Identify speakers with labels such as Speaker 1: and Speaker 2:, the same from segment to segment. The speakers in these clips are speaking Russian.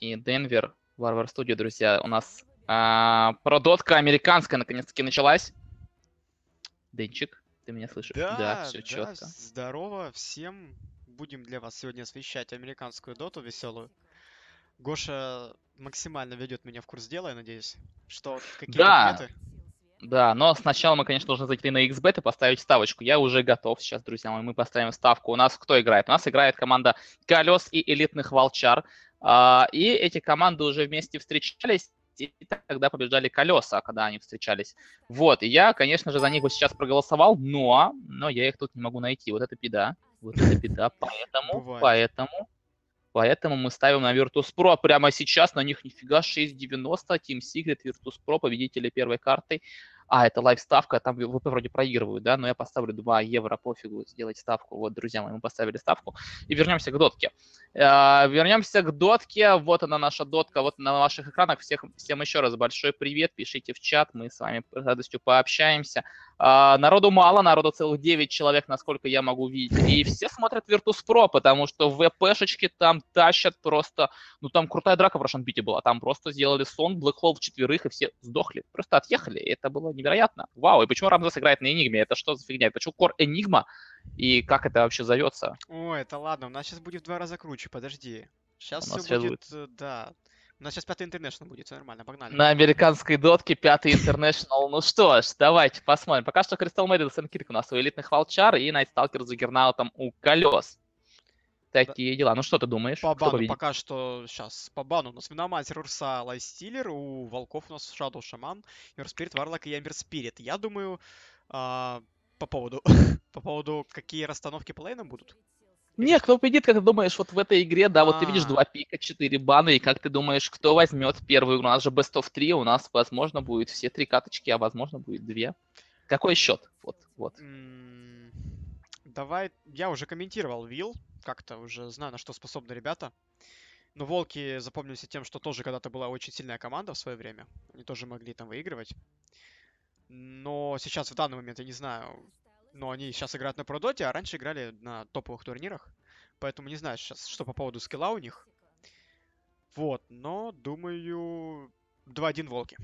Speaker 1: и Денвер, Варвар Студио, друзья. У нас продотка американская наконец-таки началась. Денчик, ты меня слышишь? Да,
Speaker 2: Да,
Speaker 1: все
Speaker 2: да,
Speaker 1: четко.
Speaker 2: здорово всем. Будем для вас сегодня освещать американскую доту веселую. Гоша максимально ведет меня в курс дела, я надеюсь. Что, какие-то
Speaker 1: Да,
Speaker 2: ответы?
Speaker 1: да, но сначала мы, конечно, должны зайти на XBet и поставить ставочку. Я уже готов сейчас, друзья мои, мы поставим ставку. У нас кто играет? У нас играет команда Колес и Элитных Волчар. И эти команды уже вместе встречались, и тогда побеждали Колеса, когда они встречались. Вот, и я, конечно же, за них бы сейчас проголосовал, но я их тут не могу найти. Вот это беда. Вот это беда.
Speaker 2: Бывает.
Speaker 1: Поэтому мы ставим на Virtus.pro прямо сейчас. На них нифига 6.90. Team Secret, Virtus.pro, победители первой карты. Это лайв-ставка, там ВП вроде проигрывают, да, но я поставлю 2 евро, пофигу, сделать ставку. Вот, друзья мои, мы поставили ставку. И вернемся к дотке. Вернемся к дотке. Вот она наша дотка, вот на ваших экранах. Всем еще раз большой привет, пишите в чат, мы с вами с радостью пообщаемся. Народу мало, народу целых 9 человек, насколько я могу видеть. И все смотрят Virtus.pro, потому что ВПшечки там тащат просто... Ну, там крутая драка в Рошанбите была. Там просто сделали сон, Black Hole в четверых, и все сдохли. Просто отъехали. И это было невероятно. Вау, и почему Рамзес играет на Энигме? Это что за фигня? Почему Кор Энигма? И как это вообще зовется?
Speaker 2: Ой, это ладно, у нас сейчас будет в 2 раза круче, подожди. Сейчас
Speaker 1: У
Speaker 2: все
Speaker 1: нас сейчас
Speaker 2: будет,
Speaker 1: будет
Speaker 2: да. У нас сейчас 5-й International будет, все нормально, погнали.
Speaker 1: на американской дотке 5-й International. Ну что ж, давайте посмотрим. Пока что Crystal Maiden и Сенкирк у нас у элитных волчар, и Найтсталкер за Гернаутом у колес.
Speaker 2: Да,
Speaker 1: Такие дела. Ну что ты думаешь?
Speaker 2: по
Speaker 1: Кто
Speaker 2: бану
Speaker 1: победит?
Speaker 2: пока что, сейчас, по бану у нас Виноматер, Урса, Лайстиллер, у Волков у нас Shadow Шаман, Спирит, Варлок и Эмбер Спирит. Я думаю, а, по поводу, по поводу, какие расстановки по лейнам будут? Или
Speaker 1: Не, кто победит, как ты думаешь, вот в этой игре, да, вот ты видишь 2 пика, 4 бана, и как ты думаешь, кто возьмет первую игру? У нас же Best of 3, у нас, возможно, будет все 3 каточки, а возможно, будет 2. Какой счет? Вот, вот.
Speaker 2: М, Давай, я уже комментировал Вил, как-то уже знаю, на что способны ребята. Но Волки запомнились тем, что тоже когда-то была очень сильная команда в свое время. Они тоже могли там выигрывать. Но сейчас в данный момент я не знаю. Но они сейчас играют на Продоте, а раньше играли на топовых турнирах. Поэтому не знаю сейчас, что по поводу скилла у них. Вот, но думаю 2-1 Волки.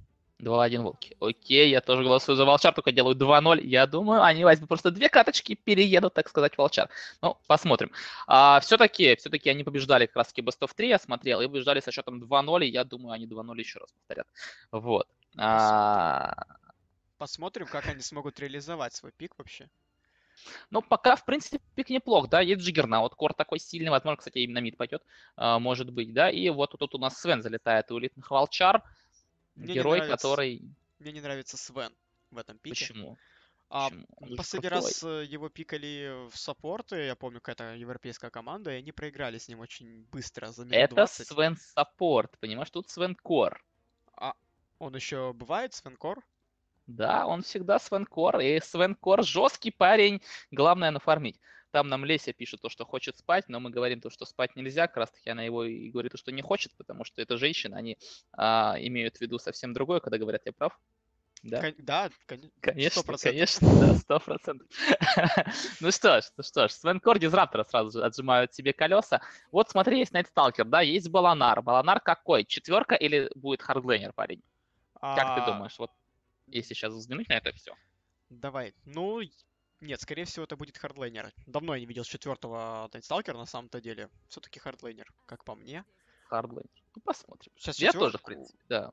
Speaker 1: 2-1 Волки. Окей, я тоже голосую за Волчар, только делаю 2-0. Я думаю, они возьмут просто 2 каточки, переедут, так сказать, Волчар. Ну, посмотрим. Все-таки они побеждали как раз-таки Best of 3, я смотрел, и побеждали со счетом 2-0, и я думаю, они 2-0 еще раз повторят. Вот.
Speaker 2: Посмотрим.
Speaker 1: А,
Speaker 2: Посмотрим, как они смогут реализовать свой пик вообще.
Speaker 1: Ну, пока, в принципе, пик неплох, да, есть Джиггернаут, кор такой сильный, возможно, кстати, именно мид пойдет, может быть, да, и вот тут у нас Свен залетает у элитных волчар,
Speaker 2: Мне не
Speaker 1: герой,
Speaker 2: нравится,
Speaker 1: который...
Speaker 2: мне не нравится Свен в этом пике.
Speaker 1: Почему?
Speaker 2: А
Speaker 1: Почему? Он же
Speaker 2: последний
Speaker 1: крутой.
Speaker 2: раз его пикали в саппорты, я помню, какая-то европейская команда, и они проиграли с ним очень быстро, за минут
Speaker 1: Это
Speaker 2: 20.
Speaker 1: Свен саппорт, понимаешь, тут Свен кор.
Speaker 2: А он еще бывает, Свенкор?
Speaker 1: Да, он всегда Свен кор, и Свен кор жесткий парень, главное нафармить. Там нам Леся пишет то, что хочет спать, но мы говорим то, что спать нельзя, как раз таки она его и говорит, то, что не хочет, потому что это женщина, они имеют в виду совсем другое, когда говорят, я прав? Да?
Speaker 2: Да, 100%.
Speaker 1: Конечно, да, 100%. Ну что ж, Свенкор Дизраптора сразу же отжимают себе колеса. Вот смотри, есть Найтсталкер, да, есть Баланар. Баланар какой? 4 или будет хардлейнер, парень? Как ты
Speaker 2: А,
Speaker 1: думаешь, вот если сейчас взглянуть на это все?
Speaker 2: давай. Ну, нет, скорее всего, это будет хардлейнер. Давно я не видел 4-го Тайтсталкера на самом-то деле. Все-таки хардлейнер, как по мне.
Speaker 1: Хардлейнер. Ну, посмотрим.
Speaker 2: Сейчас
Speaker 1: Я тоже, в
Speaker 2: четверку.
Speaker 1: принципе, да.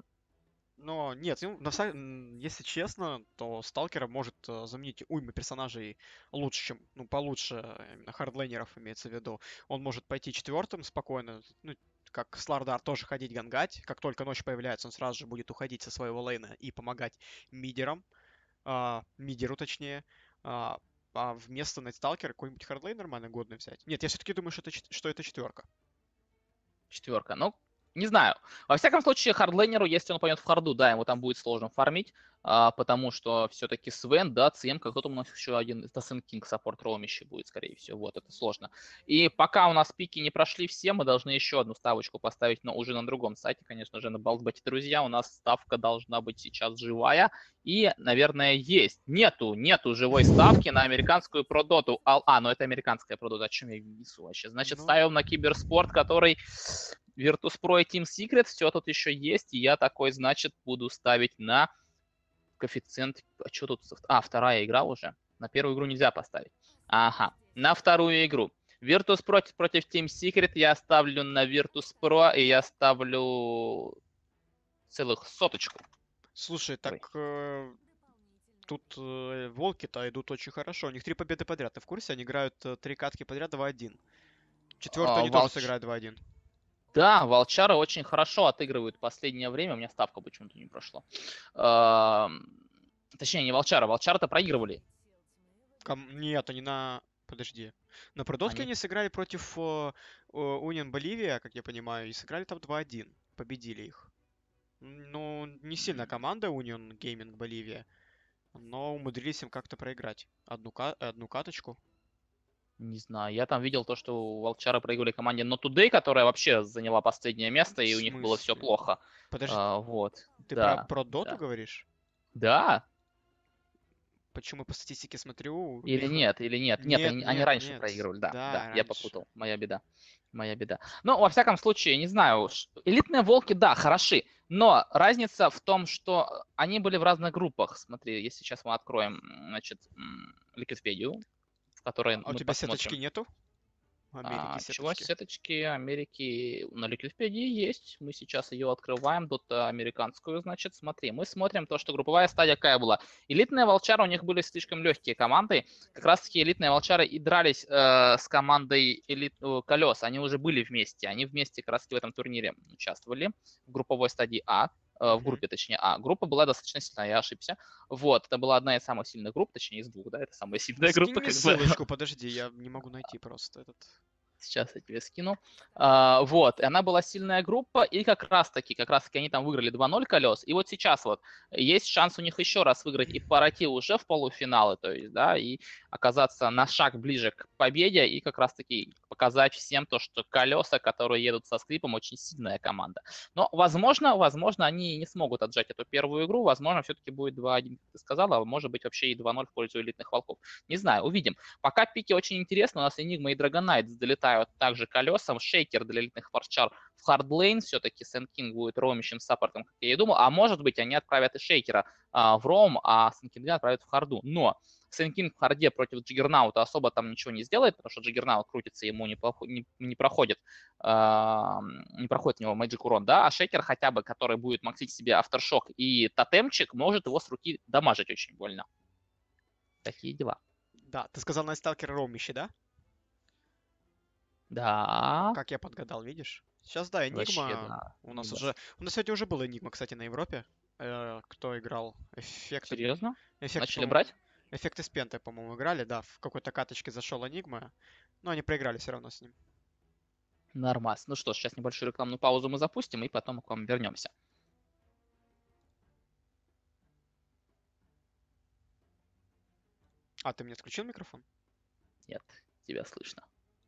Speaker 2: Но нет, ну, если честно, то Сталкера может заменить уйму персонажей лучше, чем, ну, получше именно хардлейнеров имеется в виду. Он может пойти 4-м спокойно, ну, как Слардар тоже ходить гангать. Как только ночь появляется, он сразу же будет уходить со своего лейна и помогать мидерам, мидеру точнее. А, а вместо Найтсталкера какой-нибудь хардлейн нормально годный взять. Нет, я все-таки думаю, что это 4-ка.
Speaker 1: 4. Ну, не знаю. Во всяком случае, хардлейнеру, если он пойдет в харду, да, ему там будет сложно фармить, потому что все-таки Свен, да, ЦМ, кто-то у нас еще один, это Сын Кинг саппорт ромище будет, скорее всего, вот, это сложно. И пока у нас пики не прошли все, мы должны еще одну ставочку поставить, но уже на другом сайте, конечно же, на Балтбете, друзья, у нас ставка должна быть сейчас живая, и, наверное, есть. Нету живой ставки на американскую продоту. Но это американская продота, о чем я несу вообще? Значит,
Speaker 2: Ну,
Speaker 1: ставим на киберспорт, который Virtus.pro и Team Secret, все тут еще есть, и я такой, значит, буду ставить на коэффициент. А что тут? Вторая игра уже. На первую игру нельзя поставить. Ага, на вторую игру. Virtus против Team Secret я ставлю на Virtus.pro, и я ставлю целых соточку.
Speaker 2: Слушай, так тут волки-то идут очень хорошо. У них 3 победы подряд. Ты в курсе? Они играют 3 катки подряд 2-1. Четвертую они тоже сыграют 2-1.
Speaker 1: Да, волчары очень хорошо отыгрывают в последнее время. У меня ставка почему-то не прошла. Точнее, не волчары. Волчары-то проигрывали.
Speaker 2: Нет, они на... Подожди. На продотке они сыграли против Union Боливия, как я понимаю, и сыграли там 2-1. Победили их. Ну, не сильно команда Union Gaming Боливия, но умудрились им как-то проиграть. Одну каточку.
Speaker 1: Не знаю, я там видел то, что волчары проиграли команде Not Today, которая вообще заняла последнее место, и у них было все плохо.
Speaker 2: Подожди,
Speaker 1: вот.
Speaker 2: ты
Speaker 1: да,
Speaker 2: про доту говоришь?
Speaker 1: Да.
Speaker 2: Почему по статистике смотрю?
Speaker 1: Или нет? Нет, они раньше проигрывали, да, я попутал. Моя беда. Ну, во всяком случае, не знаю, элитные волки, да, хороши, но разница в том, что они были в разных группах. Смотри, если сейчас мы откроем, значит, Ликвидпедию, в которой
Speaker 2: у тебя сеточки нету?
Speaker 1: Чего сеточки Америки на Ликвидпедии есть. Мы сейчас ее открываем. Тут американскую, значит, смотри. Мы смотрим то, что групповая стадия какая была. Элитные волчары, у них были слишком легкие команды. Как раз таки элитные волчары и дрались с командой колес. Они уже были вместе. Они вместе как раз таки в этом турнире участвовали. В групповой стадии А. В группе, точнее, А. Группа была достаточно сильная, я ошибся. Вот, это была одна из самых сильных групп, точнее, из двух, да, это самая сильная группа.
Speaker 2: Скинь мне ссылочку, подожди, я не могу найти просто этот...
Speaker 1: Сейчас я тебе скину. Вот, и она была сильная группа, и как раз-таки они там выиграли 2-0 колес, и вот сейчас вот есть шанс у них еще раз выиграть и пройти уже в полуфиналы, то есть, да, и оказаться на шаг ближе к победе, и как раз-таки показать всем то, что колеса, которые едут со скрипом, очень сильная команда. Но, возможно, они не смогут отжать эту первую игру, возможно, все-таки будет 2-1, как ты сказала, а может быть вообще и 2-0 в пользу элитных волков. Не знаю, увидим. Пока пики очень интересно, у нас Enigma и Dragonite долетают также колесом. Шейкер для элитных волчар в хардлейн, все-таки Sand King будет роумящим саппортом, как я и думал, а может быть они отправят и Шейкера в роум, а Sand King отправят в харду. Но Sand King в харде против Джиггернаута особо там ничего не сделает, потому что Джиггернаут крутится, ему не проходит у него Magic урон, да, а Шейкер хотя бы, который будет максить себе Aftershock и тотемчик, может его с руки дамажить очень больно. Такие дела.
Speaker 2: Да, ты сказал на сталкера роумище, да?
Speaker 1: Да.
Speaker 2: Как я подгадал, видишь? Сейчас, да, Enigma.
Speaker 1: Да.
Speaker 2: У нас сегодня уже был Enigma, кстати, на Европе. Кто играл?
Speaker 1: Серьезно? Начали брать?
Speaker 2: Эффекты с Пентой, по-моему, играли, да. В какой-то каточке зашел Enigma, но они проиграли все равно с ним.
Speaker 1: Нормас. Ну что ж, сейчас небольшую рекламную паузу мы запустим, и потом к вам вернемся.
Speaker 2: А, ты мне отключил микрофон?
Speaker 1: Нет, тебя слышно.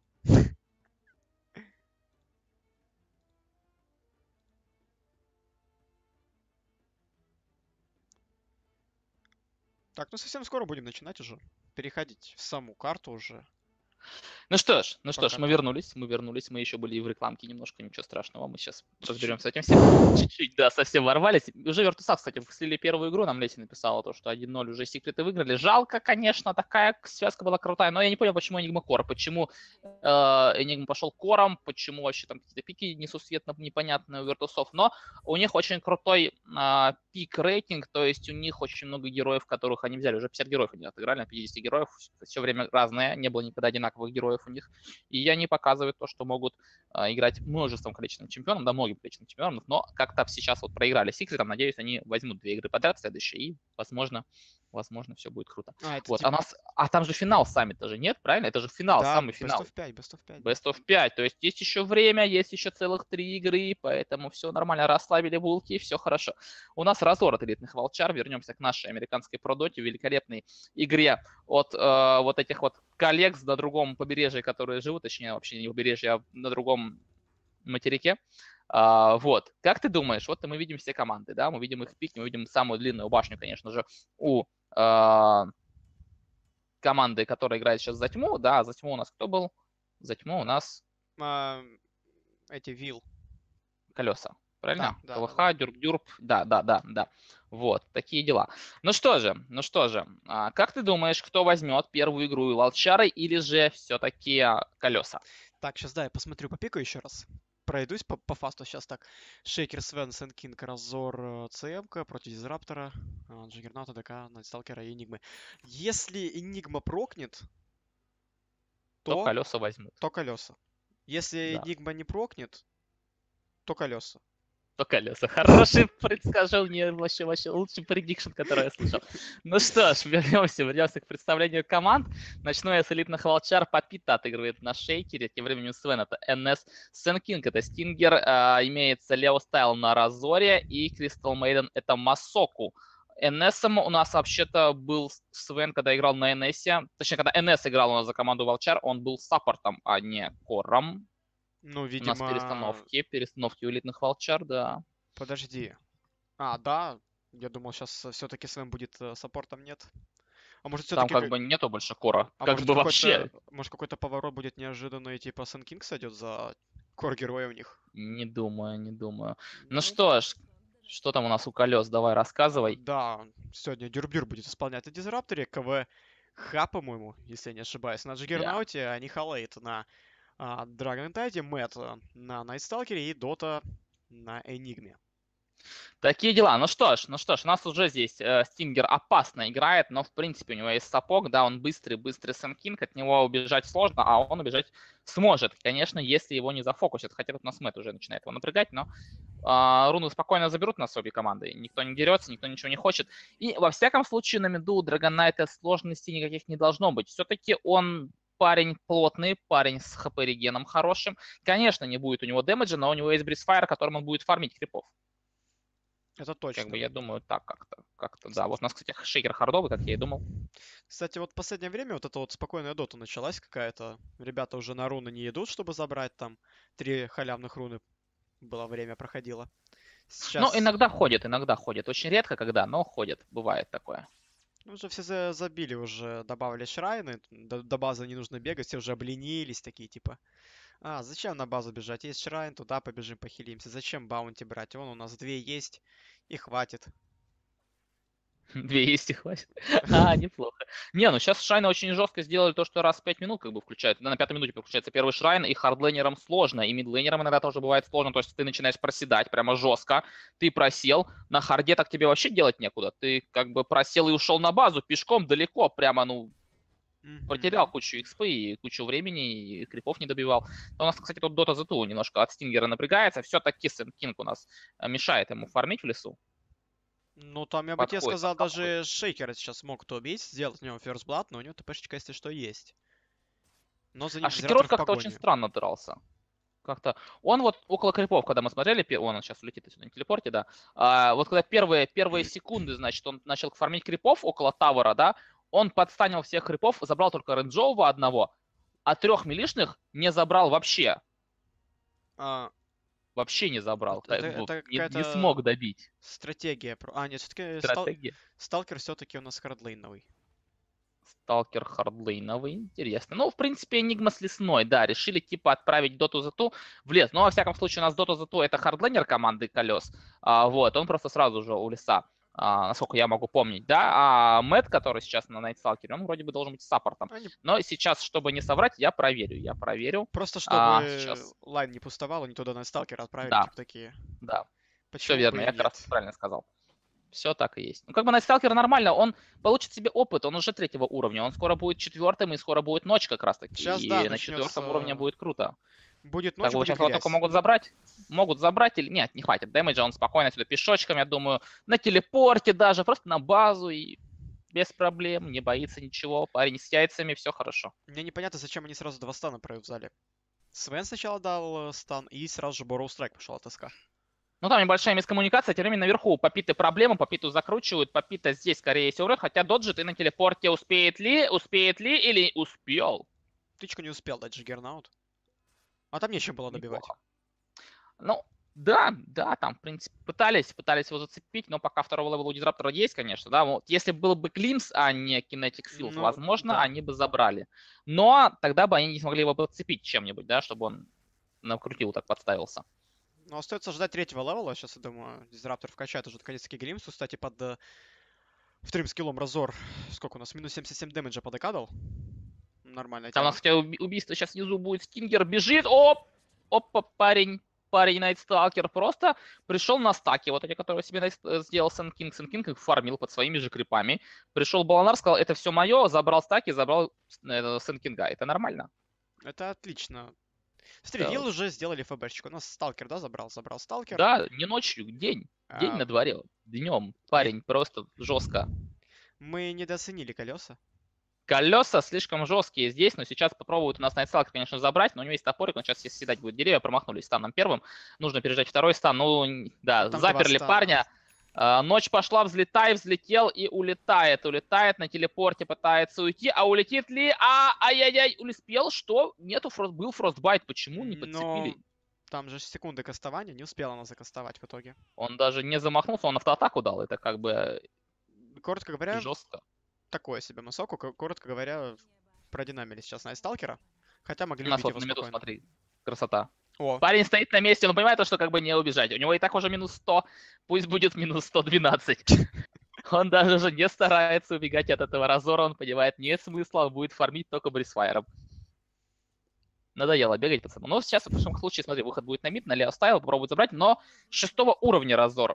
Speaker 2: Так, ну совсем скоро будем начинать уже. Переходить в саму карту уже.
Speaker 1: Ну что ж, мы вернулись, мы еще были и в рекламке немножко, ничего страшного, мы сейчас разберемся с этим всем. Чуть-чуть, да, совсем ворвались. Уже Virtus.pro, кстати, слили первую игру, нам Леся написала то, что 1-0 уже секреты выиграли. Жалко, конечно, такая связка была крутая, но я не понял, почему Enigma Core, почему Enigma пошел кором, почему вообще там какие-то пики несусветно непонятные у Virtus.pro, но у них очень крутой пик-рейтинг, то есть у них очень много героев, которых они взяли, уже 50 героев они отыграли, на 50 героев, все время разные, не было никогда одинаковых героев у них, и они показывают то, что могут играть множеством количеством чемпионов, да, многим количеством чемпионов, но как-то сейчас вот проиграли Secret, надеюсь, они возьмут 2 игры подряд следующие, и, возможно, все будет круто. Вот, там же финал саммита же нет, правильно? Это же финал,
Speaker 2: да,
Speaker 1: самый финал. Best of 5, то есть есть еще время, есть еще целых 3 игры, поэтому все нормально, расслабили булки, все хорошо. У нас разор от элитных волчар, вернемся к нашей американской продоте, великолепной игре от вот этих вот коллег на другом побережье, которые живут, точнее, вообще не побережье, а на другом материке. Вот, как ты думаешь, вот мы видим все команды, да, мы видим их пик, мы видим самую длинную башню, конечно же, у команды, которая играет сейчас за тьму, да, за тьму у нас кто был? За тьму у нас...
Speaker 2: Эти Вил.
Speaker 1: колеса. Правильно?
Speaker 2: Да,
Speaker 1: КВХ,
Speaker 2: да.
Speaker 1: дюрк-дюрп. Да. Вот, такие дела. Ну что же, как ты думаешь, кто возьмет первую игру, Волчары или же все-таки колеса?
Speaker 2: Так, сейчас, да, я посмотрю по пику еще раз. Пройдусь по фасту сейчас так. Шейкер, Свен, Сенкинг, Разор, ЦМК против Дизраптора, Джаггернаута, ДК, Найтсталкера и Энигмы. Если Энигма прокнет,
Speaker 1: То
Speaker 2: то,
Speaker 1: колеса возьмут.
Speaker 2: то колеса. Если
Speaker 1: Да.
Speaker 2: Энигма не прокнет, то колеса.
Speaker 1: То колеса. Хороший предсказание, вообще лучший предикшн, который я слышал. Ну что ж, вернемся к представлению команд. Начну я с элитных волчар. Папита отыгрывает на шейкере. Тем временем Свен это НС. Сенкинг это Стингер. Имеется Лео Стайл на Разоре. И Кристал Мейден это Масоку. НСом у нас вообще-то был Свен, когда играл на НСе. Точнее, когда НС играл у нас за команду Волчар, он был саппортом, а не кором.
Speaker 2: Ну,
Speaker 1: У нас
Speaker 2: видимо...
Speaker 1: перестановки у элитных волчар, да.
Speaker 2: Подожди. Да. Я думал, сейчас все-таки Свен будет саппортом, нет? А может
Speaker 1: Там
Speaker 2: все-таки...
Speaker 1: как бы нету больше кора.
Speaker 2: А
Speaker 1: Как бы вообще.
Speaker 2: может какой-то поворот будет неожиданный, типа Сэн Кинг сойдет за кор-героя у них?
Speaker 1: Не думаю. Ну
Speaker 2: Ну,
Speaker 1: что ж, что там у нас у колес? Давай рассказывай.
Speaker 2: да, сегодня Дюрбюр будет исполнять на Дизрапторе, КВ Ха, по-моему, если я не ошибаюсь, на
Speaker 1: Да.
Speaker 2: Джиггернауте, а Нихалейт на Драгон Тайде, Мэтт на Найтсталкере и Дота на Энигме.
Speaker 1: Такие дела. Ну что ж, у нас уже здесь Стингер опасно играет, но в принципе у него есть сапог, да, он быстрый Сэм Кинг, от него убежать сложно, а он убежать сможет, конечно, если его не зафокусят. Хотя тут у нас Мэтт уже начинает его напрягать, но руны спокойно заберут на обе команды. Никто не дерется, никто ничего не хочет. И во всяком случае на миду у Драгонайта сложностей никаких не должно быть. Все-таки он парень плотный, парень с хп-регеном хорошим. Конечно, не будет у него дэмэджа, но у него есть Брисфайр, которым он будет фармить крипов.
Speaker 2: Это
Speaker 1: Как бы
Speaker 2: точно.
Speaker 1: я думаю, так как-то, да. Вот у нас, кстати, шейкер хардовый, как я и думал.
Speaker 2: Кстати, вот в последнее время вот эта вот спокойная дота началась какая-то. Ребята уже на руны не идут, чтобы забрать там 3 халявных руны. Было время, проходило.
Speaker 1: Ну,
Speaker 2: Сейчас
Speaker 1: иногда ходит. Очень редко, когда, но ходит. Бывает такое.
Speaker 2: уже все забили, уже добавили шрайны, до базы не нужно бегать, все уже обленились такие, типа, зачем на базу бежать? Есть шрайн, туда побежим, похилимся. Зачем баунти брать? Вон у нас 2 есть, и хватит.
Speaker 1: 200 хватит. Неплохо. Не, ну сейчас шрайны очень жестко сделали то, что раз в 5 минут как бы включают. На 5-й минуте включается первый шрайн, и хардлейнерам сложно, и мидлейнерам иногда тоже бывает сложно. То есть ты начинаешь проседать прямо жестко, ты просел, на харде так тебе вообще делать некуда. Ты как бы просел и ушел на базу пешком далеко, прямо, потерял
Speaker 2: Мгм.
Speaker 1: кучу экспы и кучу времени, и крипов не добивал. У нас, кстати, тут Dota ZTU немножко от Стингера напрягается. Все-таки Сэн Кинг у нас мешает ему фармить в лесу.
Speaker 2: Ну, там, я бы тебе
Speaker 1: Подходит,
Speaker 2: сказал,
Speaker 1: подкапывает.
Speaker 2: даже Шейкера сейчас мог кто убить, сделать у него First Blood, но у него ТПшечка, если что, есть. Но за
Speaker 1: А
Speaker 2: ним
Speaker 1: Шокирот
Speaker 2: Дизраптор в
Speaker 1: как-то очень
Speaker 2: погоне.
Speaker 1: странно дрался. Как-то он вот около крипов, когда мы смотрели, он сейчас улетит отсюда на телепорте, да. Вот когда первые секунды, значит, он начал фармить крипов около тавера, да, он подстанил всех крипов, забрал только рейнджового одного, а 3 милишных не забрал вообще.
Speaker 2: А,
Speaker 1: Вообще не забрал.
Speaker 2: это
Speaker 1: Не
Speaker 2: какая-то
Speaker 1: смог добить.
Speaker 2: стратегия. Нет, все-таки
Speaker 1: Стратегия.
Speaker 2: Сталкер все-таки у нас хардлейновый.
Speaker 1: Сталкер хардлейновый, интересно. Ну, в принципе, Энигма с лесной, да, решили типа отправить Доту Зету в лес. Но, во всяком случае, у нас Дота Зету это хардлейнер команды колес. Вот, он просто сразу же у леса, насколько я могу помнить, да. А Мэтт, который сейчас на Найтсталкере, он вроде бы должен быть саппортом.
Speaker 2: Они
Speaker 1: Но сейчас, чтобы не соврать, я проверю.
Speaker 2: просто чтобы
Speaker 1: Сейчас,
Speaker 2: лайн не пустовал, они туда на Сталкера отправили,
Speaker 1: да,
Speaker 2: типа такие.
Speaker 1: да, все
Speaker 2: Почему
Speaker 1: верно,
Speaker 2: бы и
Speaker 1: я как раз
Speaker 2: нет?
Speaker 1: правильно сказал. Все так и есть. Ну, как бы Найтсталкер нормально, он получит себе опыт, он уже 3-го уровня, он скоро будет 4-м, и скоро будет ночь как раз таки,
Speaker 2: Сейчас, да,
Speaker 1: и на 4-м уровне
Speaker 2: начнется...
Speaker 1: будет круто.
Speaker 2: Будет
Speaker 1: Так
Speaker 2: ночь, будет
Speaker 1: получается, его только
Speaker 2: грязь.
Speaker 1: могут забрать или... Нет, не хватит дэмэджа, он спокойно сюда пешочком, я думаю, на телепорте даже, просто на базу, и без проблем, не боится ничего, парень с яйцами, все хорошо.
Speaker 2: Мне непонятно, зачем они сразу 2 стана провязали. Свен сначала дал стан, и сразу же Борроу Страйк пошел от СК.
Speaker 1: Ну, там небольшая мискоммуникация, тем временем наверху у Папиты проблемы, Папиту закручивают, Папита здесь, скорее всего, умрет, хотя Доджит и на телепорте успеет ли или успел?
Speaker 2: Тычку не успел дать Джиггернаут. А там нечем было добивать.
Speaker 1: Неплохо. Ну, да, там, в принципе, пытались его зацепить, но пока второго левела у Дизраптора есть, конечно, да, вот если был бы Глимс, а не Kinetic Field,
Speaker 2: Ну,
Speaker 1: возможно,
Speaker 2: да.
Speaker 1: они бы забрали. Но тогда бы они не смогли его подцепить чем-нибудь, да, чтобы он накрутил, так подставился.
Speaker 2: Ну, остается ждать третьего левела. Сейчас, я думаю, Дизраптор вкачает уже наконец-таки Гримсу. Кстати, под вторым скиллом Разор. Сколько у нас? Минус 77 дэмэджа подокадал. Нормальная
Speaker 1: Там у нас,
Speaker 2: тема.
Speaker 1: кстати, убийство сейчас внизу будет. Стингер бежит. Оп! Опа, парень Найтсталкер просто пришел на стаки, вот эти, которые себе сделал Сэн Кинг. Сэн Кинг их фармил под своими же крипами. Пришел Баланар, сказал, это все мое, забрал стаки, забрал Сэн Кинга. Это нормально.
Speaker 2: Это отлично. Смотри,
Speaker 1: Да.
Speaker 2: Вилл уже сделали ФБшечку. У нас Сталкер, да, забрал Сталкер.
Speaker 1: Да, не ночью, день. День на дворе. Днем. Парень просто жестко.
Speaker 2: Мы недооценили колеса.
Speaker 1: Колеса слишком жесткие здесь, но сейчас попробуют у нас Найтсталкер, конечно, забрать, но у него есть топорик, он сейчас съедать будет деревья, промахнулись станом первым. Нужно пережать второй стан. Ну, да,
Speaker 2: Там
Speaker 1: заперли
Speaker 2: два
Speaker 1: парня. Ночь пошла, взлетел и улетает. Улетает на телепорте, пытается уйти. А улетит ли? Ай-яй-яй, успел? Что? Нету был фростбайт. Почему не подцепили?
Speaker 2: Но там же секунды кастования, не успела она закастовать в итоге.
Speaker 1: Он даже не замахнулся, он автоатаку дал. Это как бы
Speaker 2: Коротко говоря,
Speaker 1: жестко.
Speaker 2: такое себе Масоку. Коротко говоря, продинамили сейчас Найтсталкера. Хотя могли
Speaker 1: У нас
Speaker 2: убить
Speaker 1: вот
Speaker 2: его
Speaker 1: на мету,
Speaker 2: спокойно.
Speaker 1: смотри. Красота.
Speaker 2: О,
Speaker 1: Парень стоит на месте, он понимает, что как бы не убежать. У него и так уже минус 100, пусть будет минус 112. Он даже уже не старается убегать от этого Разора, он понимает, нет смысла, он будет фармить только Брисфайром. Надоело бегать, пацану. Но сейчас, в любом случае, смотри, выход будет на мид, на Лео Стайл, попробует забрать, но 6-го уровня Разор.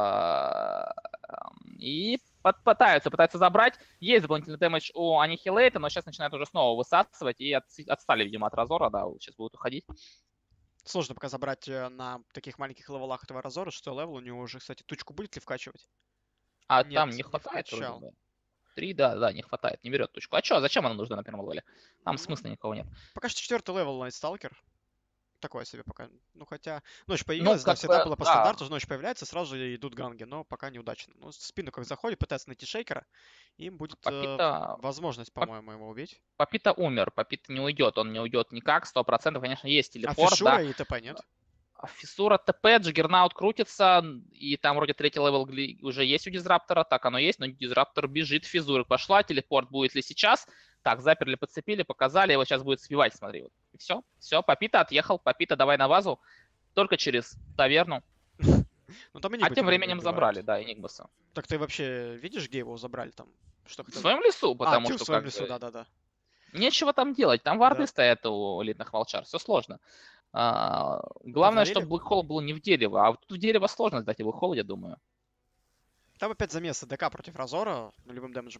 Speaker 1: И пытаются забрать. Есть дополнительный дэмэдж у Анихилейта, но сейчас начинают уже снова высасывать и отстали, видимо, от Разора, да, сейчас будут уходить.
Speaker 2: сложно пока забрать на таких маленьких левелах этого Разора. 6-й левел у него уже, кстати, тучку будет ли вкачивать?
Speaker 1: А
Speaker 2: Нет,
Speaker 1: там не
Speaker 2: не
Speaker 1: хватает вроде
Speaker 2: вкачал.
Speaker 1: бы. 3, да, не хватает, не берет точку. А что, зачем она нужна на первом левеле? Там
Speaker 2: Ну,
Speaker 1: смысла никого нет.
Speaker 2: Пока что 4-й левел Найтсталкер. Такое себе пока. Ну, хотя ночь
Speaker 1: Ну,
Speaker 2: появилась, да,
Speaker 1: как
Speaker 2: всегда
Speaker 1: бы,
Speaker 2: было по
Speaker 1: да,
Speaker 2: стандарту, ночь появляется, сразу же идут ганги, но пока неудачно. Ну, в спину как заходит, пытается найти шейкера, им будет
Speaker 1: Папита,
Speaker 2: возможность, по-моему, его убить.
Speaker 1: Папита умер, Папита не уйдет, он не уйдет никак, 100%, конечно, есть
Speaker 2: А
Speaker 1: телепорт, да.
Speaker 2: Фишура и ТП нет?
Speaker 1: Фиссура ТП, Джиггернаут крутится, и там вроде третий левел уже есть у Дизраптора, так оно есть, но Дизраптор бежит, Физура пошла, телепорт будет ли сейчас? Так, заперли, подцепили, показали, его сейчас будет сбивать, смотри. Вот. И все, Папита отъехал, Папита давай на базу, только через таверну.
Speaker 2: Ну, там
Speaker 1: А тем временем забрали, да, Энигмаса.
Speaker 2: Так ты вообще видишь, где его забрали там? Что
Speaker 1: В своем лесу, потому
Speaker 2: ты
Speaker 1: что
Speaker 2: в своем
Speaker 1: как
Speaker 2: лесу,
Speaker 1: бы
Speaker 2: да-да-да.
Speaker 1: нечего там делать, там варды
Speaker 2: Да.
Speaker 1: стоят у элитных волчар, все сложно. Главное,
Speaker 2: Повалили?
Speaker 1: чтобы Black Hole был не в дерево, а вот тут в дерево сложно сдать, и Black Hole, я думаю.
Speaker 2: Там опять замесы ДК против Разора. На любом дэмэдже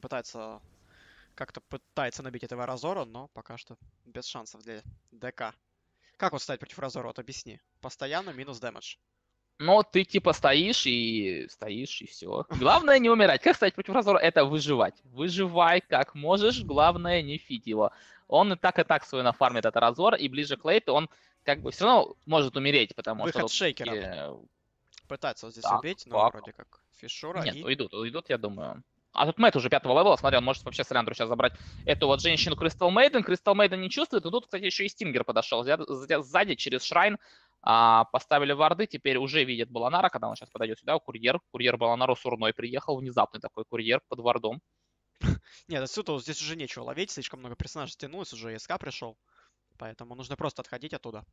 Speaker 2: как-то пытается набить этого Разора, но пока что без шансов для ДК. Как вот стать против Разора? Вот объясни. Постоянно минус дэмэдж.
Speaker 1: Но ты типа стоишь и все. Главное не умирать. Как стать против Разора? Это выживать. Выживай как можешь, главное не фить его. Он и так свой нафармит этот Разор, и ближе к лейту он как бы все равно может умереть, потому
Speaker 2: Выход
Speaker 1: что...
Speaker 2: шейкера. Пытается здесь
Speaker 1: Так,
Speaker 2: убить, но вроде как Фишура
Speaker 1: Нет,
Speaker 2: и...
Speaker 1: уйдут, я думаю. А тут Мэтт уже 5-го левела, смотри, он может вообще Соляндру сейчас забрать эту вот женщину Кристал Мейден. Кристал Мейден не чувствует, и тут, кстати, еще и Стингер подошел. Сзади через Шрайн поставили варды, теперь уже видит Баланара, когда он сейчас подойдет сюда, курьер. Курьер Баланару Сурной приехал, внезапный такой курьер под вардом.
Speaker 2: Нет, отсюда здесь уже нечего ловить, слишком много персонажей стянулось, уже СК пришел. Поэтому нужно просто отходить оттуда.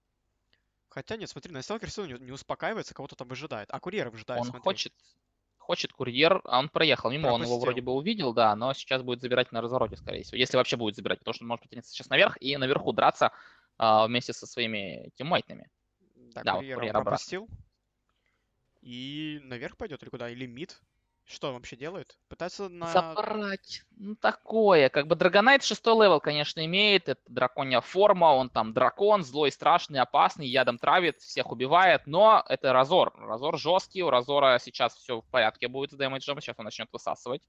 Speaker 2: Хотя нет, смотри, на Сталкер все не успокаивается, кого-то там выжидает. А курьера выжидает,
Speaker 1: Он
Speaker 2: смотри.
Speaker 1: хочет курьер, а он проехал мимо, он его
Speaker 2: Пропустил.
Speaker 1: вроде бы увидел, да, но сейчас будет забирать на развороте, скорее всего. Если вообще будет забирать, потому что он может потянуться сейчас наверх и наверху драться вместе со своими тиммейтами.
Speaker 2: Да,
Speaker 1: Да, вот
Speaker 2: курьера он
Speaker 1: курьер обратно.
Speaker 2: пропустил. И наверх пойдет или куда? Или мид? Что он вообще делает? Пытается на...
Speaker 1: Забрать. Ну, такое. Как бы Драгонайт 6-й левел, конечно, имеет. Это драконья форма. Он там дракон, злой, страшный, опасный, ядом травит, всех убивает. Но это Разор. Разор жесткий. У Разора сейчас все в порядке будет с дэмэджем. Сейчас он начнет высасывать.